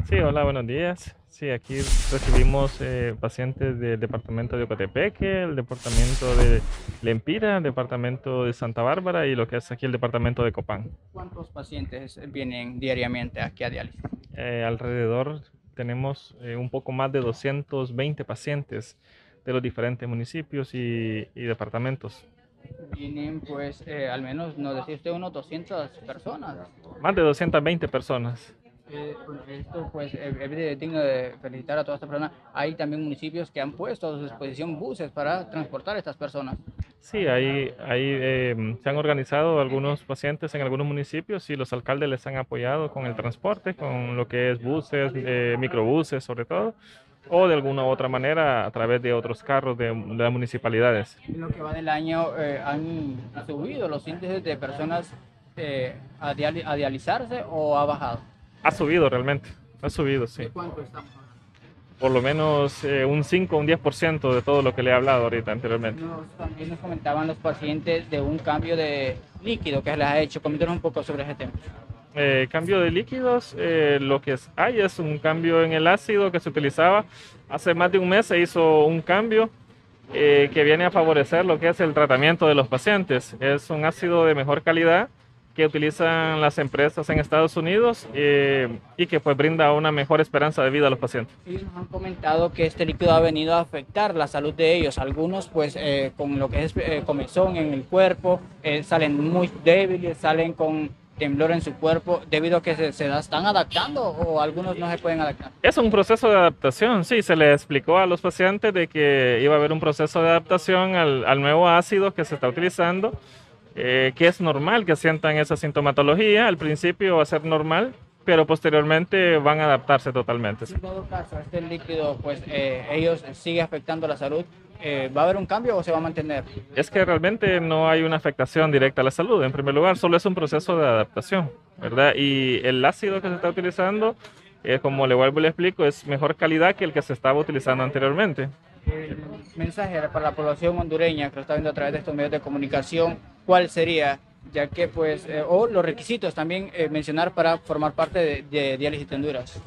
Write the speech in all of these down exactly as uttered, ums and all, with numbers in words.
Sí, hola, buenos días. Sí, aquí recibimos eh, pacientes del departamento de Ocotepeque, el departamento de Lempira, el departamento de Santa Bárbara y lo que es aquí el departamento de Copán. ¿Cuántos pacientes vienen diariamente aquí a diálisis? Eh, alrededor tenemos eh, un poco más de doscientos veinte pacientes de los diferentes municipios y, y departamentos. Vienen pues eh, al menos, nos decía usted, unos doscientas personas. Más de doscientas veinte personas. Eh, bueno, esto pues eh, es de- digno de felicitar a todas estas personas. Hay también municipios que han puesto a su disposición buses para transportar a estas personas. Sí, ahí, ahí eh, se han organizado algunos pacientes en algunos municipios y los alcaldes les han apoyado con el transporte, con lo que es buses, eh, microbuses sobre todo, o de alguna u otra manera a través de otros carros de, de las municipalidades. En lo que va del año eh, han subido los índices de personas eh, a, diali- a dializarse o ha bajado. Ha subido realmente, ha subido, ¿De sí. cuánto estamos hablando? Por lo menos eh, un cinco o un diez por ciento de todo lo que le he hablado ahorita anteriormente. Nos, también nos comentaban los pacientes de un cambio de líquido que les ha hecho. Coméntanos un poco sobre ese tema. Eh, cambio de líquidos, eh, lo que es- hay es un cambio en el ácido que se utilizaba. Hace más de un mes se hizo un cambio eh, que viene a favorecer lo que es el tratamiento de los pacientes. Es un ácido de mejor calidad que utilizan las empresas en Estados Unidos eh, y que pues brinda una mejor esperanza de vida a los pacientes. Ellos nos han comentado que este líquido ha venido a afectar la salud de ellos. Algunos, pues, eh, con lo que es eh, comezón en el cuerpo, eh, salen muy débiles, salen con temblor en su cuerpo, debido a que se, se están adaptando o algunos no se pueden adaptar. Es un proceso de adaptación, sí, se le explicó a los pacientes de que iba a haber un proceso de adaptación al, al nuevo ácido que se está utilizando, eh, que es normal que sientan esa sintomatología, al principio va a ser normal, pero posteriormente van a adaptarse totalmente. Si Sí. en todo caso este líquido, pues, eh, ellos sigue afectando la salud, eh, ¿va a haber un cambio o se va a mantener? Es que realmente no hay una afectación directa a la salud, en primer lugar, solo es un proceso de adaptación, ¿verdad? Y el ácido que se está utilizando, eh, como le vuelvo y le explico, es mejor calidad que el que se estaba utilizando anteriormente. El mensaje para la población hondureña que lo está viendo a través de estos medios de comunicación, ¿cuál sería? Ya que, pues, eh, o los requisitos también eh, mencionar para formar parte de, de diálisis de Honduras.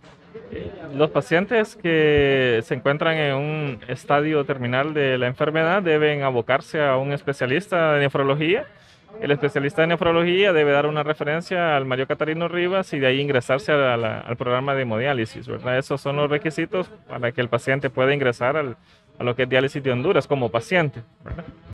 Los pacientes que se encuentran en un estadio terminal de la enfermedad deben abocarse a un especialista de nefrología. El especialista de nefrología debe dar una referencia al Mario Catarino Rivas y de ahí ingresarse a la- al programa de hemodiálisis, ¿verdad? Esos son los requisitos para que el paciente pueda ingresar al- a lo que es diálisis de Honduras como paciente, ¿verdad?